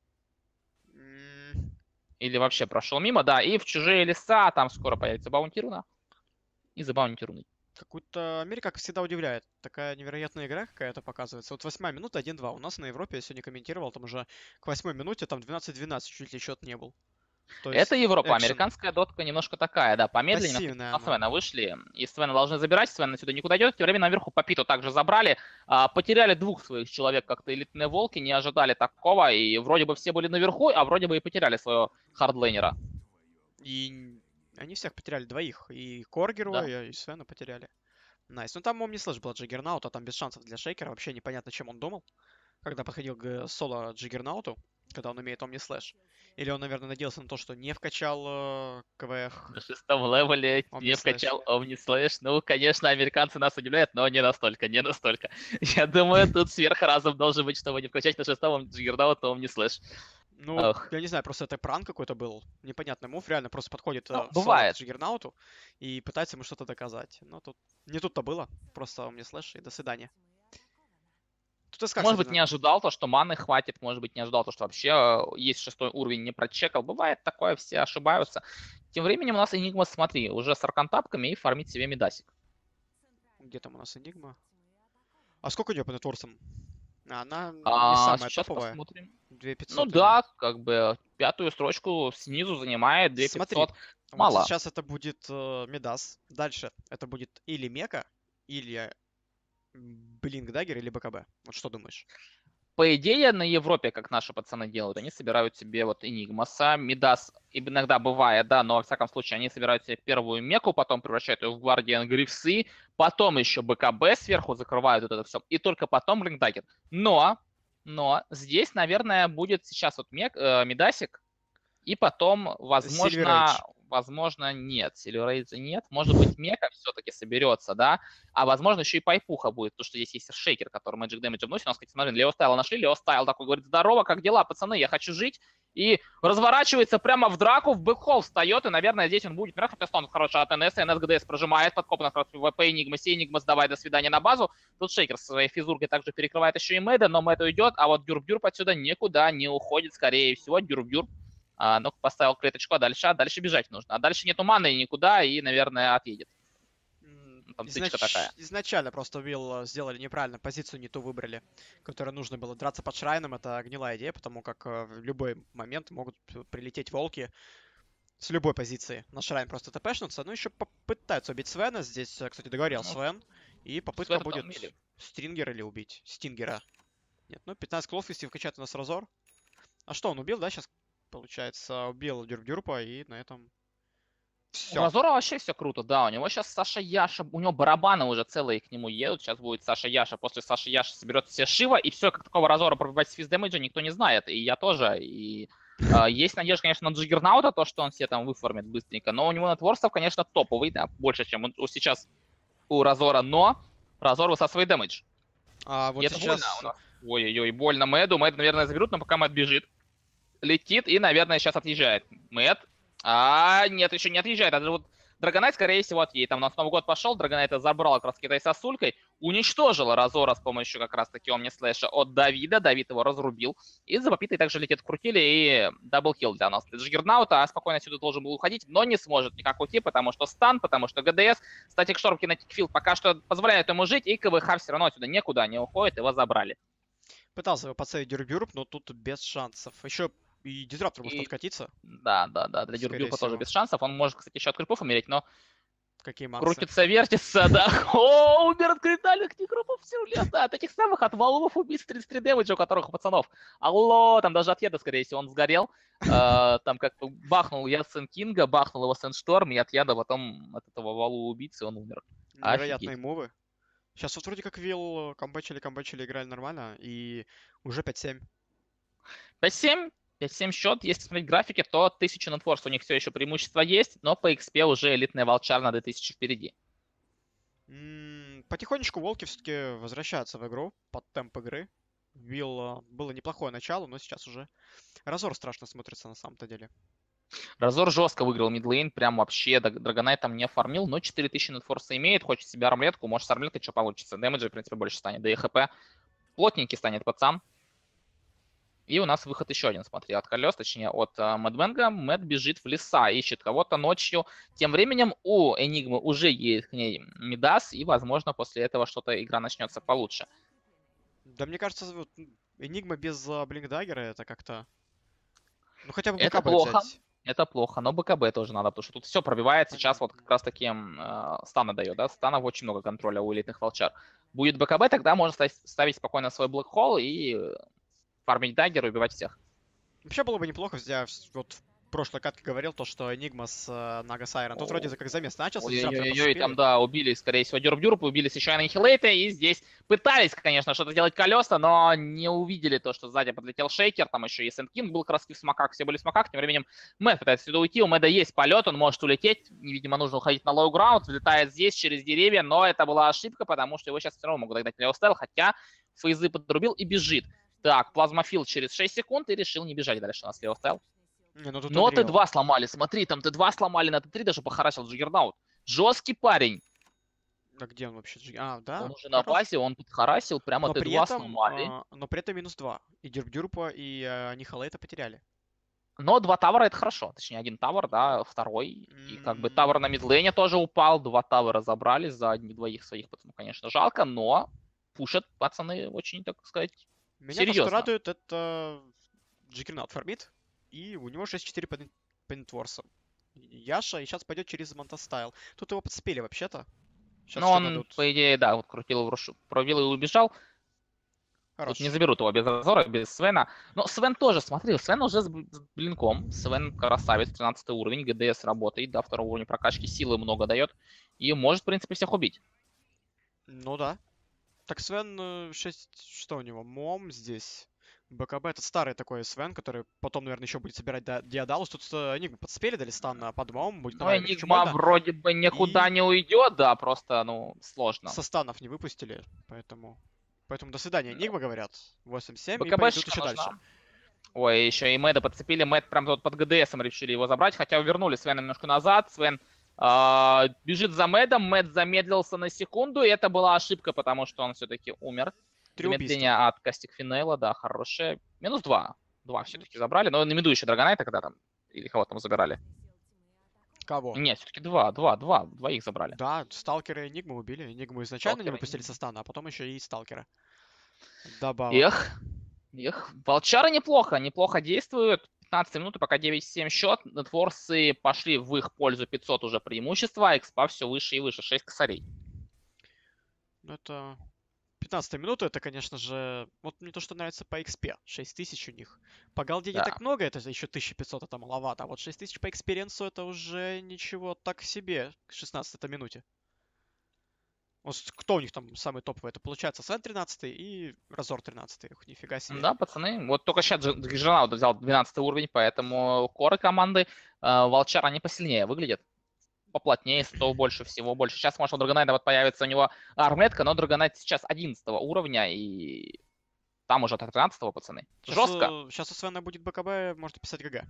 Speaker 1: Или вообще прошел мимо. Да, и в чужие леса там скоро появится Баунти Руна. И за Баунти Руной.
Speaker 2: Какую-то мир, как всегда, удивляет. Такая невероятная игра какая-то показывается. Вот 8 минута 1-2. У нас на Европе, я сегодня комментировал, там уже к 8 минуте там 12-12 чуть ли счет не был. То есть
Speaker 1: Это Европа.
Speaker 2: экшен.
Speaker 1: Американская дотка немножко такая, да, помедленнее.
Speaker 2: Пассивная
Speaker 1: На
Speaker 2: она.
Speaker 1: Свена вышли, и Свена должны забирать. Свен отсюда никуда идет. В то время наверху Папиту также забрали. Потеряли 2 своих человек, как-то элитные волки, не ожидали такого. И вроде бы все были наверху, а вроде бы и потеряли своего хардлейнера.
Speaker 2: И они всех потеряли, 2. И Коргеру,
Speaker 1: Да.
Speaker 2: и Свена потеряли. Найс. Ну там Omnislash был Джиггернаут, а там без шансов для Шейкера. Вообще непонятно, чем он думал, когда подходил к соло Джиггернауту, когда он умеет Omnislash. Или он, наверное, надеялся на то, что не вкачал КВХ
Speaker 1: На 6-м левеле не
Speaker 2: Omnislash.
Speaker 1: вкачал Omnislash. Ну, конечно, американцы нас удивляют, но не настолько, не настолько. Я думаю, тут сверхразум должен быть, чтобы не вкачать на 6-м Джиггернаут Omnislash.
Speaker 2: Ну,
Speaker 1: Ох.
Speaker 2: я не знаю, просто это пранк какой-то был. Непонятный мув. Реально просто подходит
Speaker 1: Ну,
Speaker 2: соло к
Speaker 1: бывает.
Speaker 2: Джиггернауту и пытается ему что-то доказать. Но тут не тут-то было. Просто Omnislash и до свидания. Тут СК,
Speaker 1: Может
Speaker 2: кстати,
Speaker 1: быть, не ожидал то, что маны хватит, может быть, не ожидал то, что вообще есть 6-й уровень, не прочекал. Бывает такое, все ошибаются. Тем временем у нас Enigma, смотри, уже с аркантапками и фармит себе медасик.
Speaker 2: где там у нас Энигма? А сколько у нее по нетворсам? Она не самая
Speaker 1: Сейчас
Speaker 2: топовая.
Speaker 1: посмотрим.
Speaker 2: 2500
Speaker 1: Ну
Speaker 2: у неё.
Speaker 1: да, как бы пятую строчку снизу занимает
Speaker 2: Смотри,
Speaker 1: 2500.
Speaker 2: вот
Speaker 1: Мало.
Speaker 2: сейчас это будет Медас. Дальше это будет или Мека, или Блинк Даггер, или БКБ. Вот что думаешь?
Speaker 1: По идее, на Европе, как наши пацаны делают, они собирают себе вот Энигмаса, Мидас иногда бывает, да, но во всяком случае они собирают себе первую меку, потом превращают ее в Гвардиан Грифсы, потом еще БКБ сверху закрывают вот это все, и только потом Блинкдаггер. Но здесь, наверное, будет сейчас вот Мидасик, и потом,
Speaker 2: Silver Age.
Speaker 1: возможно, нет. Сильверейджа нет. Может быть, Мека все-таки соберется, да? А возможно, еще и Пайпуха будет, потому что здесь есть Шейкер, который Magic Damage вносит. У нас, кстати, смотри, Лео Стайла нашли. Лео Стайл такой говорит: здорово, как дела, пацаны, я хочу жить. И разворачивается прямо в драку, в бэкхолл встает, и, наверное, здесь он будет мирать, хотя он хороший от НС, НС ГДС прожимает, подкоп на ВП, Энигмас, Энигмас, давай, до свидания на базу. Тут Шейкер со своей физуркой также перекрывает еще и Мэда, но Мэд уйдет, а вот Дюрб отсюда никуда не уходит, скорее всего, Дюрб ну, поставил клеточку, дальше бежать нужно. А дальше нету маны никуда, и, наверное, отъедет. Там тычка такая.
Speaker 2: Изначально просто Will сделали неправильно, позицию не ту выбрали, которая нужно было. Драться под Шрайном — это гнилая идея, потому как в любой момент могут прилететь волки с любой позиции. На Шрайн просто тпшнутся, ну еще попытаются убить Свена. Здесь, кстати, договорил
Speaker 1: Ну,
Speaker 2: Свен. И попытка
Speaker 1: Света
Speaker 2: будет
Speaker 1: там мили.
Speaker 2: Стрингера или убить. Стингера. Нет, ну 15 клов, если вкачает у нас Разор. А что, он убил, да, сейчас? Получается, убил Дюрб-Дюрпа, и на этом
Speaker 1: У
Speaker 2: все.
Speaker 1: Разора вообще все круто, да, у него сейчас Саша Яша, у него барабаны уже целые к нему едут, сейчас будет Саша Яша, после Саши Яша соберет все Шива, и все, как такого Разора пробивать с физдэмэджа никто не знает, и я тоже, и есть надежда, конечно, на Джиггернаута, то, что он все там выформит быстренько, но у него нетворстов, конечно, топовый, да, больше, чем сейчас у Разора, но Разор высасывает дэмэдж.
Speaker 2: А
Speaker 1: И
Speaker 2: вот
Speaker 1: это больно
Speaker 2: сейчас...
Speaker 1: у нас. Ой-ой-ой, больно Мэду, Мэд, наверное, заберут, но пока Мэд бежит. Летит и, наверное, сейчас отъезжает. Мэд. Нет, еще не отъезжает. Это вот Драгонайт, скорее всего, отъедет. Там у нас Новый год пошел, Драгонайта забрал как раз этой сосулькой, уничтожила Разора с помощью как раз-таки Омни Слэша от Давида. Давид его разрубил. И за попитой также летит в крутили и даблкилл для нас. Джиггернаута спокойно сюда должен был уходить, но не сможет никак уйти, потому что стан, потому что ГДС. Статик Шторм, Кинетик Филд пока что позволяет ему жить, и КВХ все равно отсюда никуда не уходит, его забрали.
Speaker 2: Пытался его подсадить Дюрб, но тут без шансов. Еще и Дизраптор может откатиться.
Speaker 1: Да, для
Speaker 2: Скорее
Speaker 1: Дюрбюрпа тоже
Speaker 2: всего.
Speaker 1: без шансов. Он может, кстати, еще от крипов умереть, но
Speaker 2: Какие максы.
Speaker 1: крутится, вертится, да. О, умер от критальных некропов все лет, да, от этих самых, от валов убийств 33 дэмэджа, у которых у пацанов. Алло, там даже от яда, скорее всего, он сгорел. Там как-то бахнул я Сэн Кинга, бахнул его Сэншторм, и от яда потом от этого валу убийцы он умер.
Speaker 2: Невероятные
Speaker 1: Офигеть.
Speaker 2: мувы. Сейчас вот вроде как Вилл камбэчили, играли нормально, и уже 5-7.
Speaker 1: 5-7. 5-7 счет. Если смотреть графики, то 1000 нетворс у них все еще преимущество есть, но по XP уже элитная волчар на 2000 впереди.
Speaker 2: Потихонечку волки все-таки возвращаются в игру под темп игры. Вилл было неплохое начало, но сейчас уже Разор страшно смотрится на самом-то деле.
Speaker 1: Разор жестко выиграл мидлейн, прям вообще Драгонайт там не оформил, но 4000 нетфорса имеет, хочет себе армлетку, может с армлеткой что получится. Дэмэджа, в принципе, больше станет, да и хп. Плотненький станет пацан. И у нас выход еще один, смотри, от колес, точнее от Мэдвенга. Мэд бежит в леса, ищет кого-то ночью. Тем временем у Энигмы уже есть к ней Мидас, и, возможно, после этого что-то игра начнется получше.
Speaker 2: Да мне кажется, вот Энигма без Блинкдаггера это как-то... Ну хотя бы
Speaker 1: Это
Speaker 2: БКБ
Speaker 1: плохо.
Speaker 2: взять.
Speaker 1: Это плохо, но БКБ тоже надо, потому что тут все пробивает. Сейчас вот как раз таки стана дает, да, станов очень много контроля у элитных волчар. Будет БКБ, тогда можно ставить спокойно свой блэкхолл и фармить даггер и убивать всех.
Speaker 2: Вообще было бы неплохо взять вот прошлой катке говорил, то, что Энигма с Нага Сайрон. Тут вроде как замес начался, сейчас уже
Speaker 1: Ой-ой-ой, там,
Speaker 2: подцепили.
Speaker 1: да, убили, скорее всего, Дюрп, убили еще Аннихилейта, и здесь пытались, конечно, что-то сделать колеса, но не увидели то, что сзади подлетел Шейкер, там еще и Сент Кинг был как раз в смоках, все были в смоках, тем временем Мэтт пытается сюда уйти, у Мэда есть полет, он может улететь, видимо, нужно уходить на лоу-граунд, взлетает здесь через деревья, но это была ошибка, потому что его сейчас все равно могут догнать Леостел, хотя Фейзы подрубил и бежит. Так, Плазмофил через 6 секунд и решил не бежать дальше у нас Леостел.
Speaker 2: Не, ну тут
Speaker 1: Но
Speaker 2: Unreal.
Speaker 1: Т2 сломали, смотри, там Т2 сломали, на Т3 даже похарасил Джиггернаут. Жесткий парень.
Speaker 2: А где он вообще? А, да?
Speaker 1: Он уже на
Speaker 2: Хорош.
Speaker 1: базе, он подхарасил, прямо
Speaker 2: Но при
Speaker 1: Т2
Speaker 2: этом,
Speaker 1: сломали.
Speaker 2: но при этом -2. И Дюрпа, и Нихалейта потеряли.
Speaker 1: Но 2 тавера это хорошо. Точнее, 1 тавер, да, второй. И как бы тавер на мидлейне тоже упал. 2 тавера забрали за двоих своих пацанов. Конечно, жалко, но пушат пацаны очень, так сказать,
Speaker 2: Меня то, что
Speaker 1: серьезно.
Speaker 2: радует, это Джиггернаут фармит. И у него 6-4 пенетворса. Яша, и сейчас пойдет через Монтастайл. Тут его подцепили вообще-то. Сейчас
Speaker 1: Но
Speaker 2: что
Speaker 1: он,
Speaker 2: дадут?
Speaker 1: по идее, да, вот крутил, пробил и убежал.
Speaker 2: Хорош.
Speaker 1: Тут не заберут его без Азора, без Свена. Но Свен тоже, смотри, Свен уже с блинком. Свен красавец, 13 уровень, ГДС работает, до второго уровня прокачки, силы много дает. И может, в принципе, всех убить.
Speaker 2: Ну да. Так Свен 6... Что у него? Мом здесь. БКБ это старый такой Свен, который потом, наверное, еще будет собирать Диадалус. Тут Энигма подспели, дали стан под Мом. Будет
Speaker 1: Ну,
Speaker 2: наваливать чуть
Speaker 1: Энигма
Speaker 2: больно.
Speaker 1: вроде бы никуда
Speaker 2: И-
Speaker 1: не уйдет, да, просто, ну, сложно.
Speaker 2: Со станов не выпустили, поэтому... Поэтому до свидания, Энигма, говорят. 8-7, и пойдут
Speaker 1: БКБшечка
Speaker 2: еще
Speaker 1: нужна.
Speaker 2: дальше.
Speaker 1: Ой, еще и Мэда подцепили. Мэд прям тут под ГДСом решили его забрать, хотя вернули Свена немножко назад. Свен бежит за Мэдом, Мэд замедлился на секунду, и это была ошибка, потому что он все-таки умер.
Speaker 2: 3 убийства.
Speaker 1: Замедление от Кастик Финейла, да, хорошее. -2. 2 все-таки забрали, но на миду еще Драгонайта когда там, или кого там забирали.
Speaker 2: Кого?
Speaker 1: Нет, все-таки 2, двоих забрали.
Speaker 2: Да, Сталкера и Энигму убили. Энигму изначально не
Speaker 1: Сталкера
Speaker 2: выпустили
Speaker 1: и-
Speaker 2: со стана, а потом еще и Сталкера. Добавок.
Speaker 1: Эх, Волчары неплохо действуют. 15 минут, и пока 9-7 счет. Нетворсы пошли в их пользу, 500 уже преимущества, а экспа все выше и выше, 6 косарей.
Speaker 2: Ну это... 15 минута, это, конечно же, вот мне то, что нравится по XP. 6000 у них. По голде не
Speaker 1: Да.
Speaker 2: так много, это еще 1500, это маловато. А вот 6000 по экспириенсу это уже ничего так себе к 16 минуте. Вот кто у них там самый топовый? Это получается Свен 13 и Разор 13. Ух, нифига себе.
Speaker 1: Да, пацаны, вот только сейчас Джиггернаут взял 12 уровень, поэтому коры команды Волчар, они посильнее выглядят. Поплотнее, 100 больше всего, больше. Сейчас, может, у Драгонайта вот появится у него арметка, но Драгонайт сейчас 11 уровня, и там уже от 13 пацаны. Жестко.
Speaker 2: Сейчас у Свена будет БКБ, можете писать ГГ.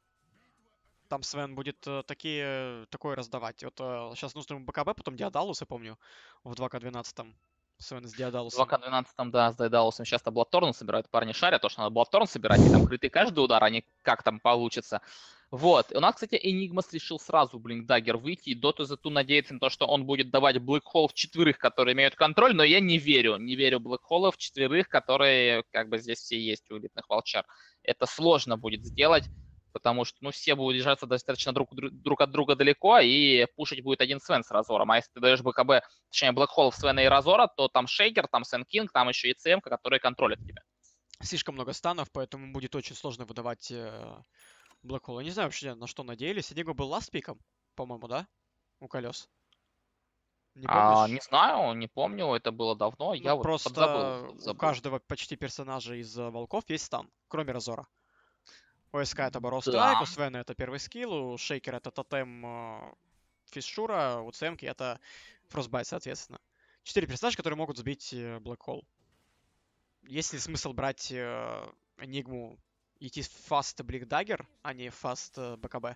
Speaker 2: Там Свен будет такое раздавать. Вот сейчас нужно ему БКБ, потом Диадалус, я помню, в 2К12 Свен с Диадалусом.
Speaker 1: 2К12 да, с Дайдалусом сейчас Bloodthorn собирают, парни шарят, то, что надо Bloodthorn собирать, и там крытый каждый удар, а не как там получится. Вот. И у нас, кстати, Энигмас решил сразу Блинкдаггер выйти, и Dota Zatu надеется на то, что он будет давать Black Hole в 4, которые имеют контроль, но я не верю Black Hole в 4, которые как бы здесь все есть у элитных волчар. Это сложно будет сделать, потому что, ну, все будут держаться достаточно друг от друга далеко, и пушить будет один Свен с Разором. А если ты даешь БКБ, точнее, Black Hole в Свена и Разора, то там Шейкер, там Сен Кинг, там еще и ЦМ, которые контролят тебя.
Speaker 2: Слишком много станов, поэтому будет очень сложно выдавать Black Hole. Я не знаю вообще, на что надеялись. Энигма был ласт-пиком, по-моему, да? У колес. Не помнишь?
Speaker 1: Не знаю, не помню, это было давно,
Speaker 2: Ну,
Speaker 1: я вот
Speaker 2: просто
Speaker 1: подзабыл.
Speaker 2: у каждого почти персонажа из волков есть стан, кроме Разора. У СК это Барроу Страйк,
Speaker 1: Да.
Speaker 2: у Свена это первый скилл, у Шейкера это тотем Фишшура, у Цемки это Фростбайт, соответственно. 4 персонажа, которые могут сбить Black Hole. Есть ли смысл брать Энигму и идти фаст Блик Даггер, а не фаст БКБ?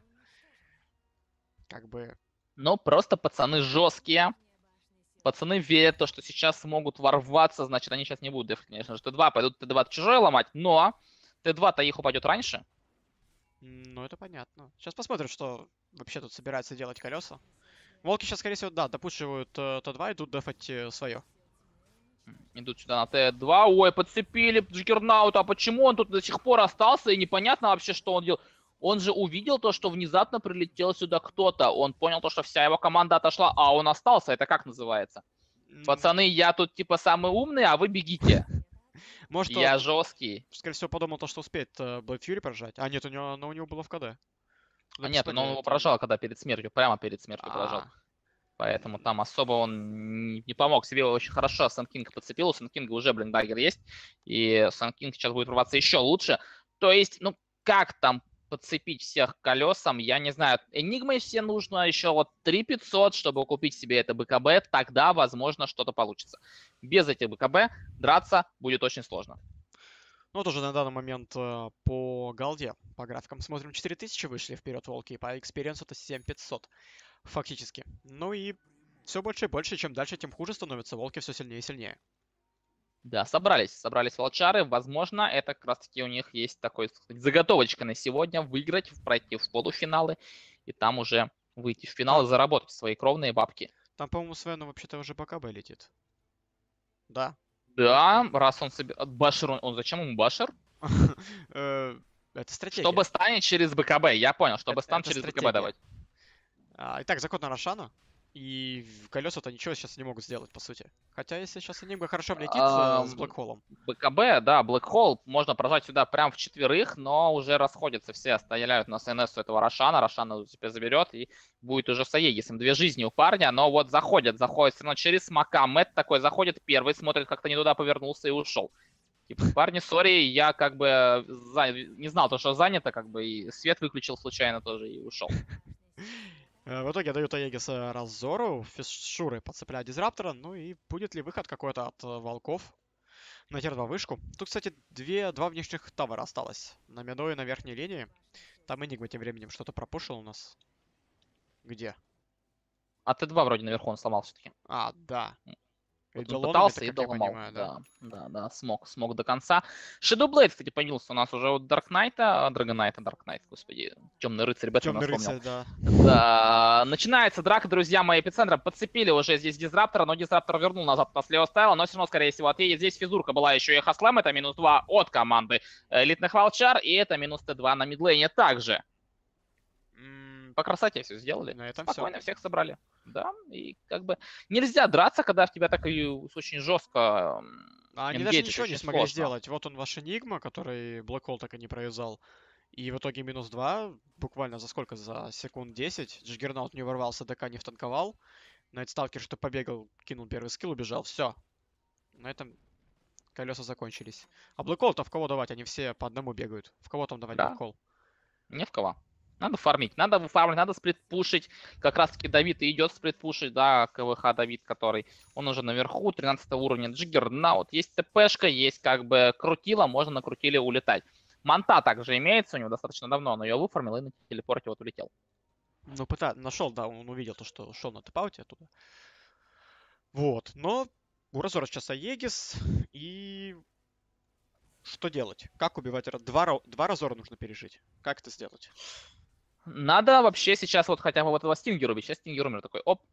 Speaker 2: Как бы...
Speaker 1: Но просто пацаны жесткие. Пацаны верят в то, что сейчас смогут ворваться, значит, они сейчас не будут дефать, конечно же, Т2, пойдут Т2 чужое ломать, но Т2-то их упадет раньше.
Speaker 2: Ну, это понятно. Сейчас посмотрим, что вообще тут собирается делать колеса. Волки сейчас, скорее всего, да, допушивают Т2, идут дефать свое.
Speaker 1: Идут сюда на Т2. Ой, подцепили Джиггернаута. А почему он тут до сих пор остался? И непонятно вообще, что он делал. Он же увидел то, что внезапно прилетел сюда кто-то. Он понял то, что вся его команда отошла, а он остался. Это как называется? Пацаны, я тут типа самый умный, а вы бегите.
Speaker 2: Может,
Speaker 1: Я
Speaker 2: он,
Speaker 1: жесткий.
Speaker 2: скорее всего, подумал то, что успеет Black Fury прожать. А нет, у него было в КД. Да,
Speaker 1: Нет,
Speaker 2: господи,
Speaker 1: но он его
Speaker 2: это...
Speaker 1: поражал, когда перед смертью, прямо перед смертью поражал.
Speaker 2: А,
Speaker 1: Поэтому там особо он не помог себе очень хорошо. Сэн Кинг подцепил, у Сэн Кинга уже блиндаггер есть, и Сэн Кинг сейчас будет рваться еще лучше. То есть, ну, как там подцепить всех колесом, я не знаю. Энигмой все нужно еще вот 3500, чтобы купить себе это БКБ, тогда, возможно, что-то получится. Без этих БКБ драться будет очень сложно.
Speaker 2: ну, вот уже на данный момент по голде, по графикам смотрим, 4000 вышли вперед волки, и по экспириенсу это 7500 фактически. Ну и все больше и больше, чем дальше, тем хуже становятся волки все сильнее и сильнее.
Speaker 1: Да, собрались волчары. Возможно, это как раз-таки у них есть такой, так сказать, заготовочка на сегодня выиграть, пройти в полуфиналы и там уже выйти в финал и
Speaker 2: Там,
Speaker 1: заработать свои кровные бабки.
Speaker 2: там по-моему, Свену вообще-то уже по КБ летит. Да,
Speaker 1: Да, раз он себе... Башер, он зачем ему Башер?
Speaker 2: Э, Это стратегия.
Speaker 1: Чтобы станет через БКБ, я понял, чтобы стан
Speaker 2: Это
Speaker 1: через БКБ
Speaker 2: стратегия.
Speaker 1: давать.
Speaker 2: Итак, закон на Рошана. И колеса-то ничего сейчас не могут сделать, по сути. Хотя, если сейчас Энигма хорошо влетит с Блэкхолом.
Speaker 1: БКБ, да, Black Hole можно прожать сюда прям в четверых, но уже расходятся все, оставляют на СНС этого Рошана, Рошана себе заберет и будет уже с Аегисом. 2 жизни у парня, но вот заходит все равно через смока. Мэтт такой заходит первый, смотрит, как-то не туда повернулся и ушел. Типа, парни, сори, я как бы не знал то, что занято, как бы и свет выключил случайно тоже и ушел.
Speaker 2: В итоге дают Аегиса Разору, Фишуры подцепляют Дизраптора, ну и будет ли выход какой-то от волков на тир-2 вышку? Тут, кстати, два внешних тавера осталось, на миду и на верхней линии. Там Энигма тем временем что-то пропушил у нас. Где?
Speaker 1: А Т2 вроде наверху он сломал все-таки.
Speaker 2: А, да.
Speaker 1: Вот он
Speaker 2: Эйдолоном это,
Speaker 1: пытался и
Speaker 2: как я
Speaker 1: доломал.
Speaker 2: понимаю, да.
Speaker 1: Да, смог до конца. Shadow Blade, кстати, появился у нас уже от Dark Knight, Dark Knight, господи, Темный рыцарь, Бэтмен
Speaker 2: Темный
Speaker 1: вспомнил.
Speaker 2: рыцарь, да.
Speaker 1: Да, начинается драка, друзья мои, эпицентра. Подцепили уже здесь Дизраптора, но Дизраптор вернул назад на слева стайла, но все равно, скорее всего, отъедет. Здесь физурка была еще и Хаслам, это минус 2 от команды элитных волчар, и это минус Т2 на мидлейне также. По красоте все сделали.
Speaker 2: На этом
Speaker 1: Спокойно
Speaker 2: все.
Speaker 1: всех собрали. Да, и как бы нельзя драться, когда в тебя так и очень жестко
Speaker 2: Они даже ничего не смогли сделать. Вот он ваш Энигма, который Блэкхол так и не провязал. И в итоге минус 2, буквально за сколько? За секунд 10. Джиггернаут не ворвался, ДК не втанковал. Найтсталкер что побегал, кинул первый скилл, убежал. Все. На этом колеса закончились. А Блэкхол-то в кого давать? Они все по одному бегают. В кого там давать
Speaker 1: Да.
Speaker 2: Блэкхол?
Speaker 1: Не в кого. Надо фармить, надо сплитпушить. Как раз таки Давид и идет сплитпушить, да, КВХ Давид, который, он уже наверху, 13 уровня Джиггернаут. Есть ТПшка, есть как бы крутила, можно на крутиле улетать. Манта также имеется у него достаточно давно, он ее выфармил и на телепорте вот улетел.
Speaker 2: Ну, нашел, да, он увидел то, что шел на тэпауте оттуда. Вот, но у Разора сейчас Аегис, и что делать? Как убивать? Два Разора нужно пережить. Как это сделать?
Speaker 1: Надо вообще сейчас вот хотя бы вот этого Стингера убить. Сейчас Стингер умер такой, оп.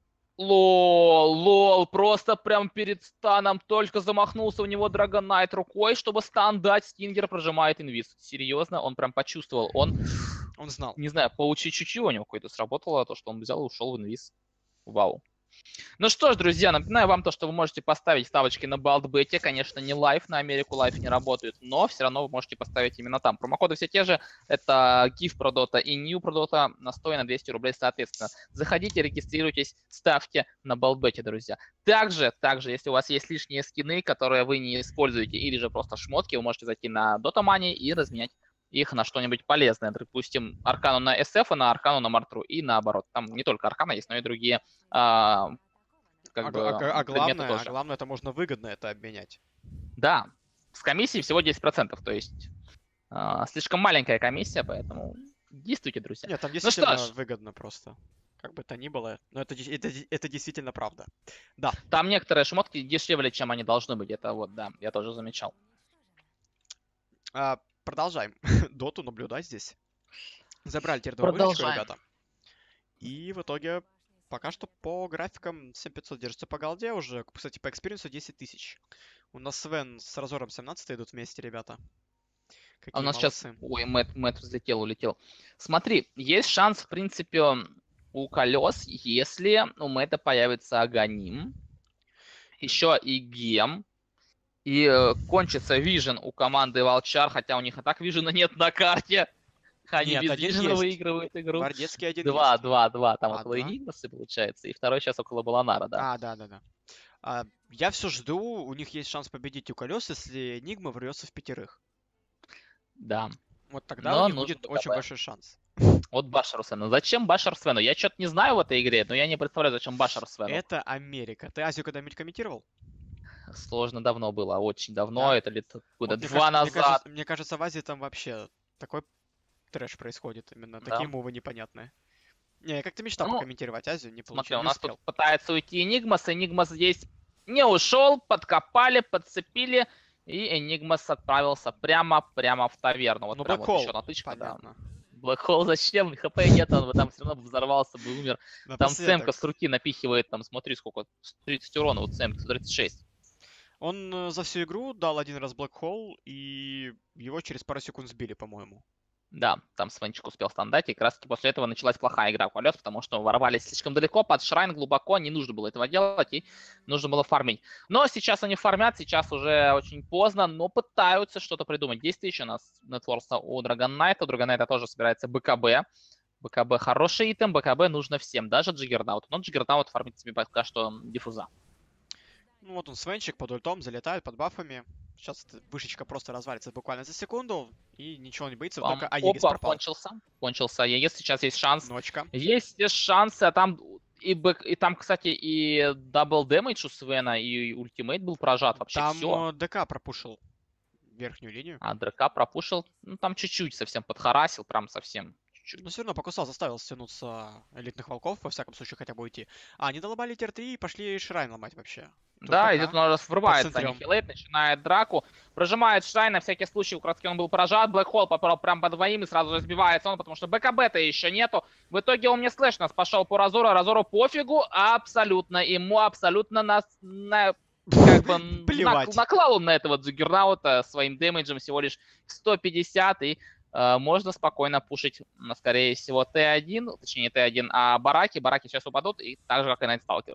Speaker 1: Лол, просто прям перед станом только замахнулся у него Драгонайт рукой, чтобы стан дать, Стингер прожимает инвиз. Серьезно, он прям почувствовал, он
Speaker 2: знал.
Speaker 1: Не знаю, паучье чутье у него какое-то сработало, то, что он взял и ушел в инвиз. Вау. Ну что ж, друзья, напоминаю вам то, что вы можете поставить ставочки на Балтбете. Конечно, не лайв, на Америку лайв не работает, но все равно вы можете поставить именно там. Промокоды все те же. Это GIF про Dota и New про Dota на 100 и на 200 рублей соответственно. Заходите, регистрируйтесь, ставьте на Балтбете, друзья. Также, если у вас есть лишние скины, которые вы не используете, или же просто шмотки, вы можете зайти на Dota Money и разменять их на что-нибудь полезное. Допустим, Аркану на SF, а на Аркану на Мартру. И наоборот. Там не только Аркана есть, но и другие
Speaker 2: главное, это можно выгодно это обменять.
Speaker 1: Да, с комиссией всего 10%, то есть слишком маленькая комиссия, поэтому действуйте, друзья.
Speaker 2: Нет, там действительно выгодно просто. Как бы то ни было, но это действительно правда. Да.
Speaker 1: Там некоторые шмотки дешевле, чем они должны быть. Это вот, да, я тоже замечал.
Speaker 2: Продолжаем доту наблюдать здесь. Забрали тир-2 выручку, ребята. И в итоге пока что по графикам 7500 держится по голде уже. Кстати, по экспириенсу 10 тысяч. У нас Свен с Разором 17 идут вместе, ребята.
Speaker 1: Какие у нас молодцы. Сейчас... Ой, Мэтт взлетел, улетел. Смотри, есть шанс, в принципе, у колес, если у Мэтта появится Аганим, еще и Гем, и кончится Вижен у команды Волчар, хотя у них и так Вижена нет на карте. Они
Speaker 2: Нет,
Speaker 1: без
Speaker 2: один
Speaker 1: Vision
Speaker 2: есть.
Speaker 1: выигрывают игру.
Speaker 2: Гвардейский один
Speaker 1: Два,
Speaker 2: есть.
Speaker 1: два, два. Там
Speaker 2: А,
Speaker 1: около
Speaker 2: 2?
Speaker 1: Enigmas, получается. И второй сейчас около Баланара, да.
Speaker 2: Да. Я все жду, у них есть шанс победить у колес, если Энигма врется в 5.
Speaker 1: Да.
Speaker 2: Вот тогда у
Speaker 1: Но
Speaker 2: них
Speaker 1: нужен
Speaker 2: будет очень
Speaker 1: БКБ.
Speaker 2: большой шанс.
Speaker 1: Вот Башару Свену. Зачем Башар Свену? Я что-то не знаю в этой игре, но я не представляю, зачем Башар Свену.
Speaker 2: Это Америка. Ты Азию когда-нибудь комментировал?
Speaker 1: Сложно давно было, очень давно.
Speaker 2: Да?
Speaker 1: Это лет года
Speaker 2: Вот мне
Speaker 1: 2
Speaker 2: кажется, мне кажется,
Speaker 1: назад.
Speaker 2: мне кажется, в Азии там вообще такой трэш происходит. Именно такие
Speaker 1: Да.
Speaker 2: мувы непонятные. Не, я как-то мечтал
Speaker 1: Ну,
Speaker 2: покомментировать Азию, не
Speaker 1: смотри,
Speaker 2: получилось,
Speaker 1: у
Speaker 2: не
Speaker 1: нас тут
Speaker 2: успел.
Speaker 1: пытается уйти Энигмас. Энигмас здесь не ушел, подкопали, подцепили. И Энигмас отправился прямо в таверну. Вот
Speaker 2: Ну,
Speaker 1: прям
Speaker 2: Black
Speaker 1: вот еще
Speaker 2: Hole,
Speaker 1: одна тычка, да.
Speaker 2: понятно.
Speaker 1: Black Hole зачем? ХП нет, он бы там все равно бы взорвался бы, умер. Там
Speaker 2: Напоследок.
Speaker 1: Цемка с руки напихивает, там смотри сколько, 30 урона у Цемки, 136.
Speaker 2: Он за всю игру дал один раз Black Hole, и его через пару секунд сбили, по-моему.
Speaker 1: Да, там Свенчик успел стандать, и как раз таки после этого началась плохая игра в колес, потому что ворвались слишком далеко, под шрайн глубоко, не нужно было этого делать, и нужно было фармить. Но сейчас они фармят, сейчас уже очень поздно, но пытаются что-то придумать. 10 тысяч у нас нетворса у Dragon Knight, у Dragon Knight тоже собирается БКБ. БКБ хороший итем, БКБ нужно всем, даже Джиггернаут. Но Джиггернаут фармит себе пока что диффуза.
Speaker 2: Ну вот он, Свенчик под ультом, залетает под бафами. Сейчас вышечка просто развалится буквально за секунду, и ничего не боится, вот только Аегис
Speaker 1: Опа,
Speaker 2: пропал.
Speaker 1: кончился Аегис, сейчас есть шанс.
Speaker 2: Ночка.
Speaker 1: Есть шансы, а там и там, кстати, и дабл дэмэдж у Свена, и ультимейт был прожат, вообще
Speaker 2: Там
Speaker 1: все.
Speaker 2: ДК пропушил верхнюю линию.
Speaker 1: А ДРК пропушил, ну там чуть-чуть совсем подхарасил, прям совсем чуть-чуть.
Speaker 2: Но все равно покусал, заставил стянуться элитных волков, во всяком случае, хотя бы уйти. А, они долобали тир-3 и пошли Шрайн ломать вообще. Тут
Speaker 1: Да, и
Speaker 2: ДК
Speaker 1: тут он раз врывается
Speaker 2: центрем.
Speaker 1: Аннихилейт, начинает драку, прожимает Шрайн, на всякий случай, украдкой он был прожат, Black Hole попал прям по двоим и сразу разбивается он, потому что БКБ-то еще нету. В итоге он мне слэш нас пошел по Разору, Разору пофигу абсолютно, ему абсолютно как бы
Speaker 2: Плевать.
Speaker 1: наклал он на этого Джиггернаута своим дэмэджем всего лишь 150, и можно спокойно пушить, скорее всего, Т1, точнее Т1, а бараки сейчас упадут, и так же, как и Найтсталкер.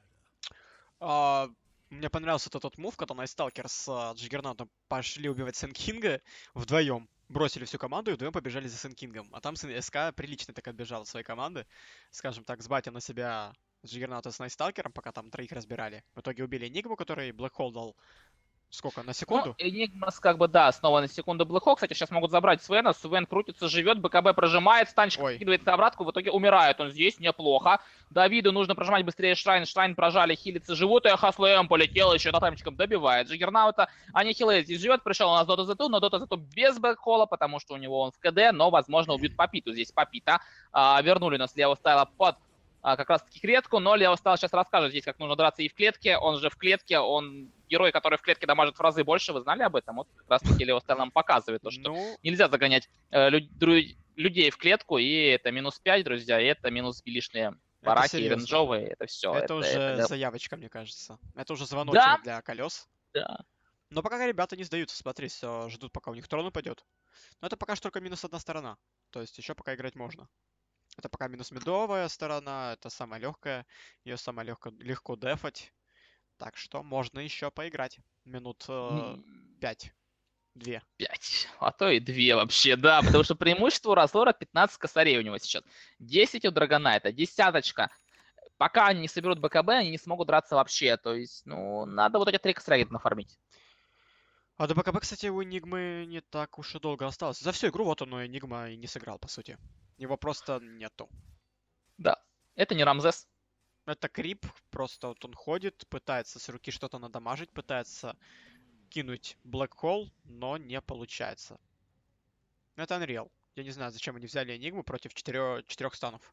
Speaker 2: Мне понравился тот мув, когда Найтсталкер с Джиггернаутом пошли убивать Сен-Кинга вдвоем. Бросили всю команду и вдвоем побежали за Сен-Кингом. А там СК прилично так отбежал от своей команды. Скажем так, сбатил на себя Джиггернаута с Найтсталкером, пока там троих разбирали. В итоге убили Энигму, который Black Hole дал сколько, на секунду?
Speaker 1: Ну, Энигмас как бы, да, снова на секунду Black Hole. Кстати, сейчас могут забрать Свена. Свен крутится, живет, БКБ прожимает, станчик кидывает обратку, в итоге умирает он здесь, неплохо. Давиду нужно прожимать быстрее Шрайн. Шрайн прожали, хилится, живут, и Хаслэм полетел, еще тотемчиком добивает Джиггернаута. Аннихилейт здесь живет, пришел у нас Дота Зету, но Дота Зету без бэкхола, потому что у него он в КД, но, возможно, убьют Папиту. Здесь Папита. Вернули нас Лео Стайла под как раз-таки клетку, но Лео Стайл сейчас расскажет здесь, как нужно драться и в клетке. Он же в клетке, он герой, который в клетке дамажит в разы больше. Вы знали об этом? Вот как раз-таки Лео Стайл нам показывает то, что нельзя загонять людей в клетку, и это минус 5, друзья, и это минус лишние бараки, рейнджовые, это все.
Speaker 2: Это уже заявочка, мне кажется. Это уже звоночек для колес.
Speaker 1: Да.
Speaker 2: Но пока ребята не сдаются, смотри, все ждут, пока у них трон упадет. Но это пока что только минус одна сторона. То есть еще пока играть можно. Это пока минус медовая сторона, это самая легкая. Ее самое легко дефать. Так что можно еще поиграть. Минут 5. 2.
Speaker 1: 5. А то и 2 вообще, да. Потому что преимущество у Разора 15 косарей у него сейчас. 10 у Драгонайта, десяточка. Пока они не соберут БКБ, они не смогут драться вообще. То есть, ну, надо вот эти 3 косаря нафармить.
Speaker 2: А до БКБ, кстати, у Энигмы не так уж и долго осталось. За всю игру вот он, но Энигма и не сыграл, по сути. Его просто нету.
Speaker 1: Да, это не Рамзес.
Speaker 2: Это крип, просто вот он ходит, пытается с руки что-то надамажить, пытается кинуть Black Hole, но не получается. Это Unreal. Я не знаю, зачем они взяли Энигму против 4 станов.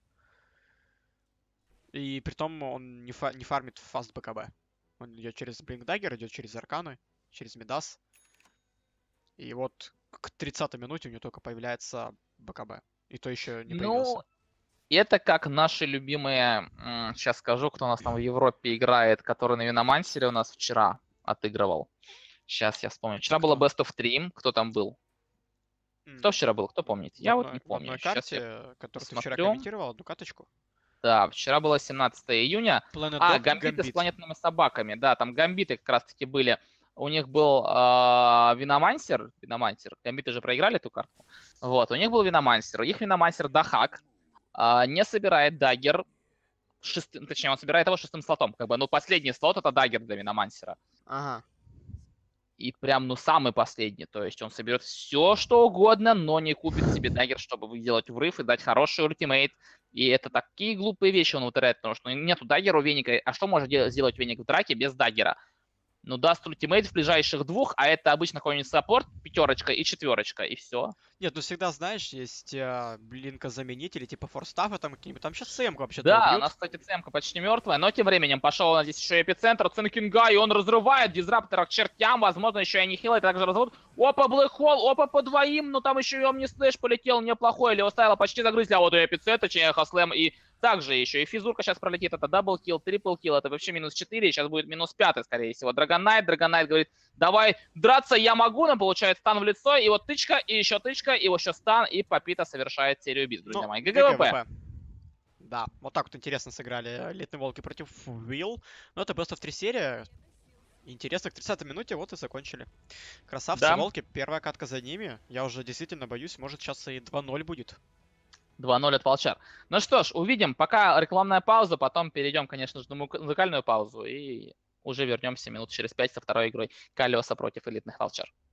Speaker 2: И притом он не фармит фаст БКБ. Он идет через Blink Dagger, идет через Арканы, через Мидас. И вот к 30-й минуте у него только появляется БКБ. И то еще не появился.
Speaker 1: Ну, это как наши любимые, сейчас скажу, кто у нас там в Европе играет, который на Виномансере у нас вчера отыгрывал. Сейчас я вспомню. Вчера было Best of 3. Кто там был? Кто вчера был? Кто помнит? Я вот не помню.
Speaker 2: В одной карте, которую ты вчера
Speaker 1: посмотрю.
Speaker 2: комментировал, одну каточку.
Speaker 1: Да, вчера было 17 июня. Гамбиты с планетными собаками. Да, там гамбиты как раз-таки были у них был Виномансер, Гамбиты же проиграли эту карту, вот, у них был Виномансер, их Виномансер Дахак не собирает даггер, точнее, он собирает его шестым слотом, как бы, ну, последний слот это даггер для Виномансера.
Speaker 2: Ага.
Speaker 1: И прям, ну, самый последний, то есть он соберет все, что угодно, но не купит себе даггер, чтобы сделать врыв и дать хороший ультимейт. И это такие глупые вещи он вытворяет, потому что нету даггера у Веника. А что может сделать Веник в драке без даггера? Ну, даст ультимейт в ближайших двух, а это обычно какой-нибудь саппорт, 5 и 4, и все.
Speaker 2: Нет, ну всегда, знаешь, есть блинка-заменители, типа форстафа там какие-нибудь. Там сейчас ЦМ-ку вообще-то
Speaker 1: Да, у
Speaker 2: убьют.
Speaker 1: нас, кстати, цемка почти мертвая, но тем временем пошел здесь еще эпицентр, Цинкинга, и он разрывает дизраптора к чертям, возможно, еще и аннихилает, также разрывают. Опа, блэкхол, опа, по двоим, но там еще и Омнислэш полетел неплохой, или оставила почти загрызли, а вот и эпицентр, точнее, Хаслэм, и также еще и физурка сейчас пролетит, это даблкил, триплкил, это вообще минус 4, сейчас будет минус 5, скорее всего. Драгонайт говорит, давай драться я могу, но получает стан в лицо, и вот тычка, и еще стан, и Папита совершает серию битв, друзья мои. ГГВП.
Speaker 2: Да, вот так вот интересно сыграли Летные Волки против Will. Но это просто в 3 серии. Интересно, к 30-й минуте вот и закончили. Красавцы,
Speaker 1: Да.
Speaker 2: Волки, первая катка за ними. Я уже действительно боюсь, может сейчас и 2-0 будет.
Speaker 1: 2-0 от Волчар. Ну что ж, увидим. Пока рекламная пауза, потом перейдем, конечно же, на музыкальную паузу и уже вернемся минут через 5 со второй игрой Колеса против элитных Волчар.